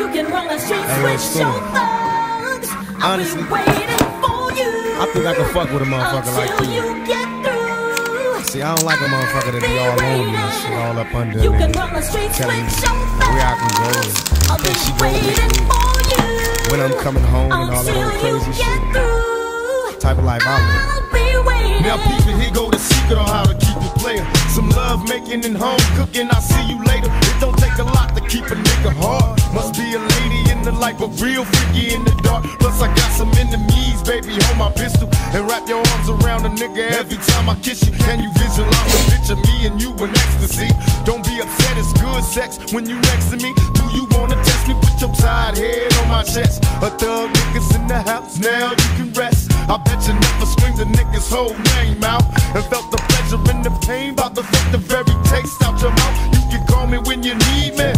You can run the streets with your thugs. Honestly, waiting for you. I think I can fuck with a motherfucker like you. Get through. See, I don't like a motherfucker that be all on me and shit, all up under you me. Can run the streets telling with me your thugs. where I can go and that she gon' with me when I'm coming home and all that old crazy shit. Type of life I live. Now people, here go the secret on how to keep a player. Some love making and home cooking, I'll see you later. It don't take a lot to keep a nigga hard. Must be a lady in the life, but real freaky in the dark. Plus I got some enemies, baby, hold my pistol and wrap your arms around a nigga every time I kiss you. Can you visualize a picture me and you in ecstasy? Don't be upset, it's good sex when you next to me. Do you wanna test me? Put your tired head on my chest. A thug niggas in the house, now you can rest. I bet you never screamed the nigga's whole name out and felt the pleasure and the pain, about to fit the very taste out your mouth. You can call me when you need me.